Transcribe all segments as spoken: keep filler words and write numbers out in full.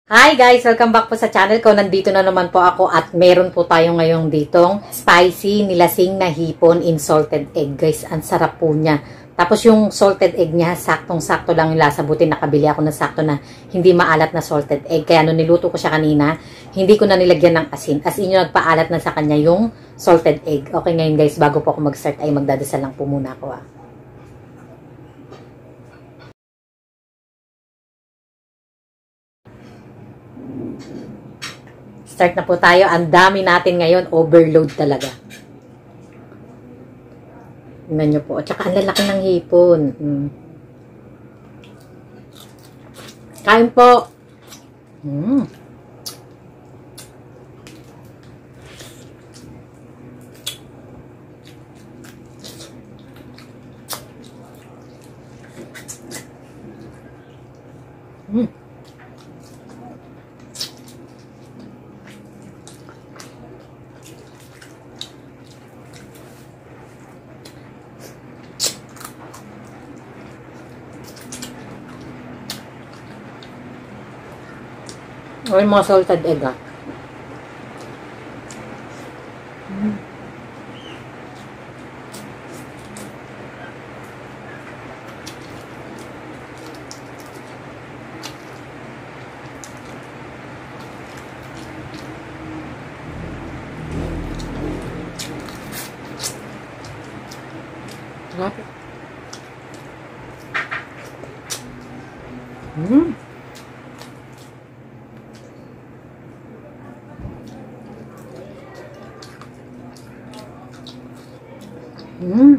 Hi guys! Welcome back po sa channel ko. Nandito na naman po ako at meron po tayo ngayong ditong spicy nilasing na hipon in salted egg. Guys, ang sarap po niya. Tapos yung salted egg niya, saktong-sakto lang yung lasa. Buti nakabili ako ng sakto na hindi maalat na salted egg. Kaya nung niluto ko siya kanina, hindi ko na nilagyan ng asin. As in yung nagpaalat na sa kanya yung salted egg. Okay, ngayon guys, bago po ako mag-start ay magdadasal lang po muna ako ah. Start na po tayo. Ang dami natin ngayon. Overload talaga. Tingnan nyo po. At saka ang lalaki ng hipon. Hmm. Kain po. Hmm. Hmm. O yung mga salted egg ah. Mm. Sarap. Mm. Mm.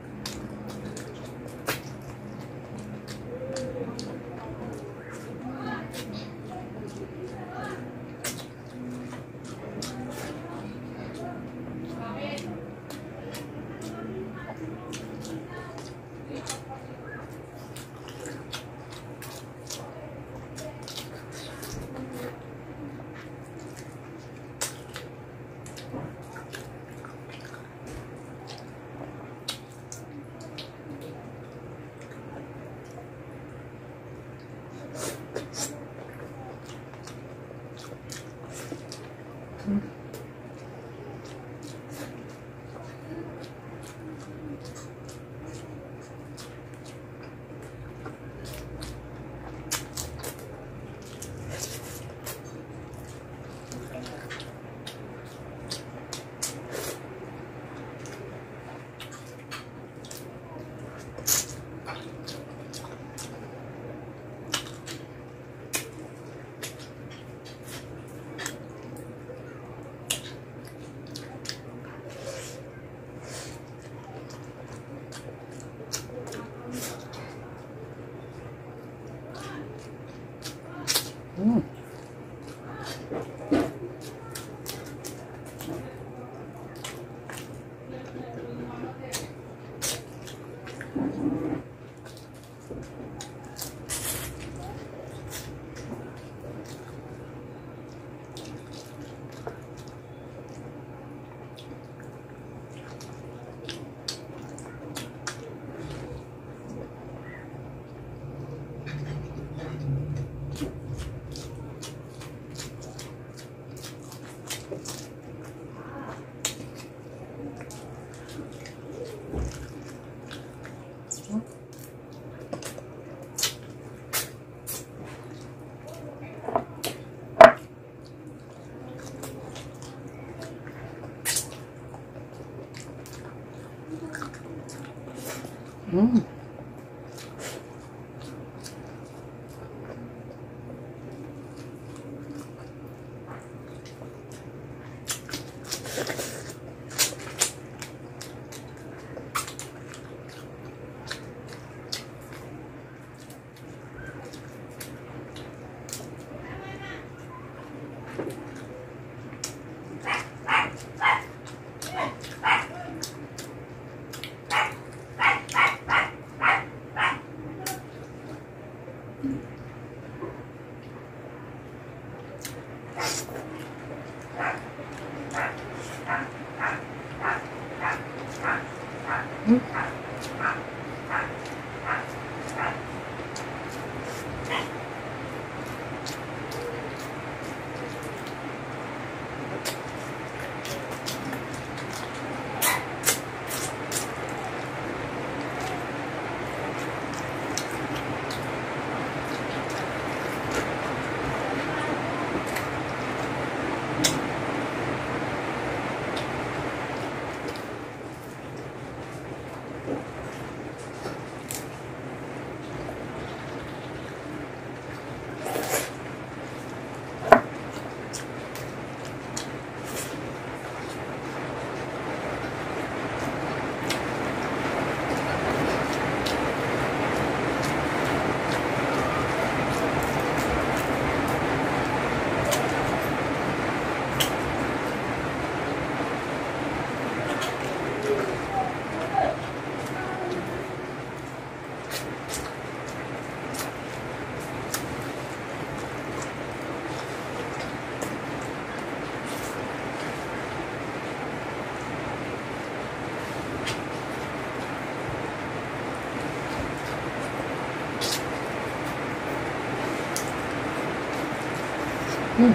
Mm. Mm. Hmm.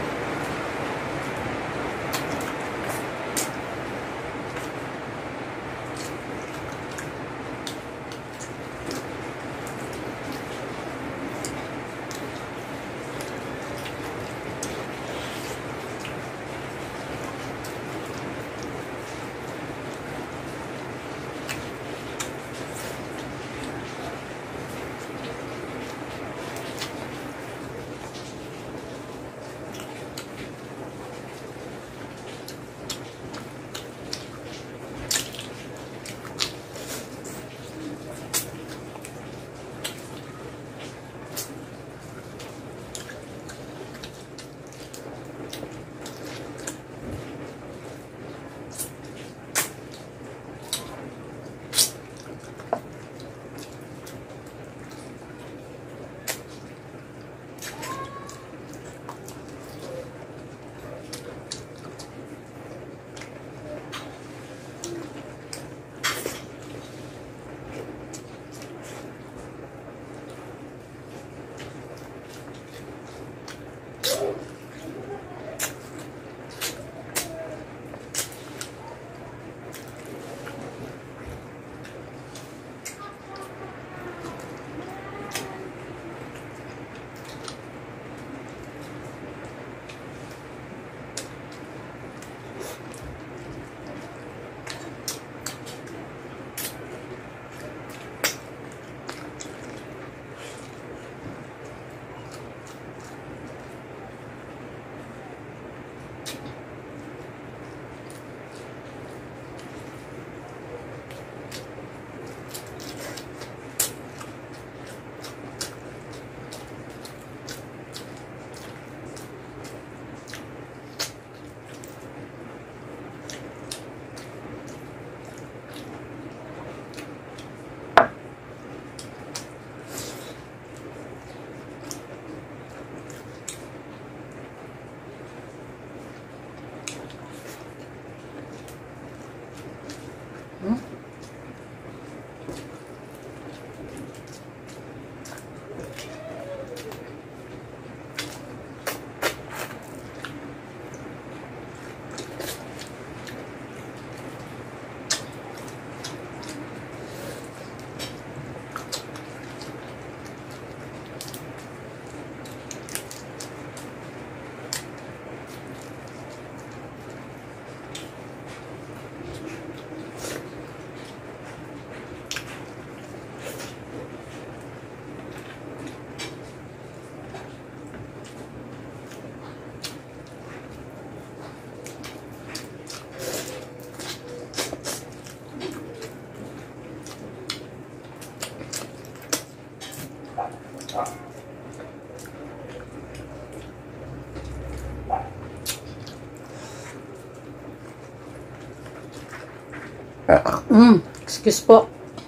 Mm, excuse po.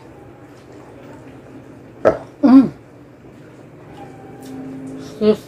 Mm. Excuse.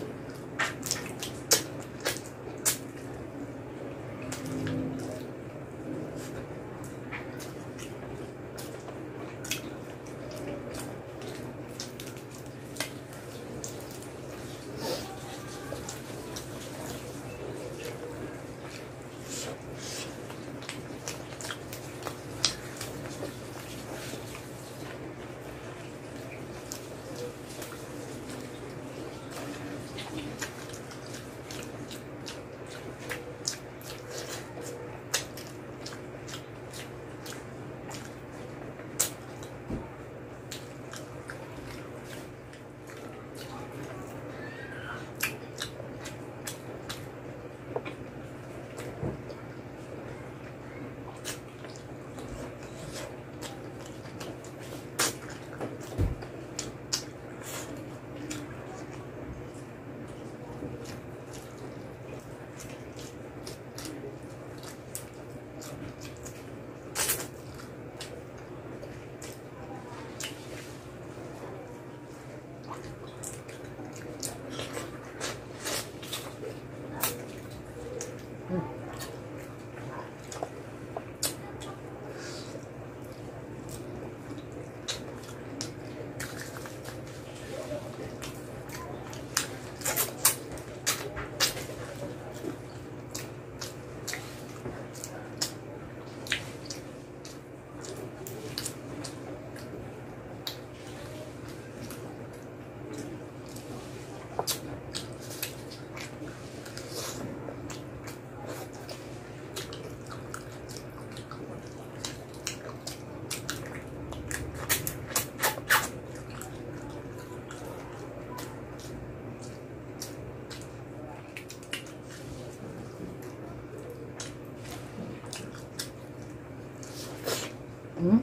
Hmm.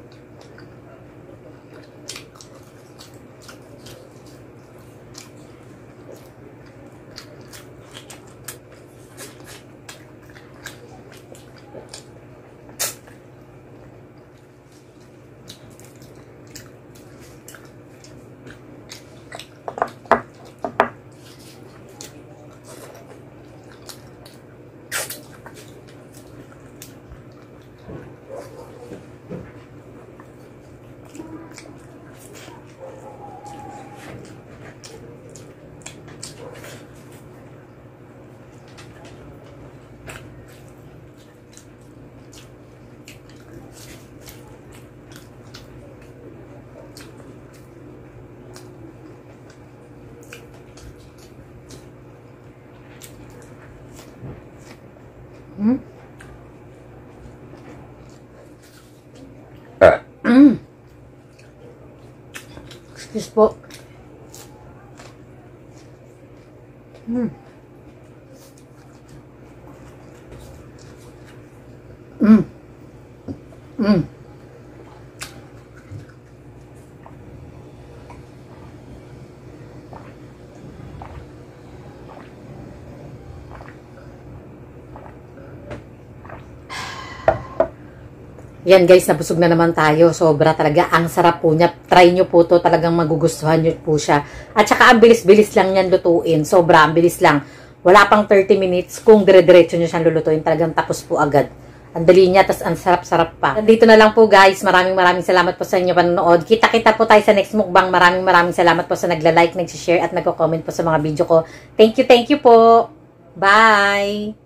Hmm? Mm. Excuse po. Mm. Mm. Mm. Yan guys, nabusog na naman tayo. Sobra talaga. Ang sarap po niya. Try nyo po to. Talagang magugustuhan nyo po siya. At saka ang bilis-bilis lang yan lutuin. Sobra, ang bilis lang. Wala pang thirty minutes. Kung dire-diretso nyo siyang lulutuin, talagang tapos po agad. Ang dali niya, tas ang sarap-sarap pa. Nandito na lang po guys. Maraming maraming salamat po sa inyo panonood. Kita-kita po tayo sa next mukbang. Maraming maraming salamat po sa nagla-like, nag-share at nagko-comment po sa mga video ko. Thank you, thank you po. Bye!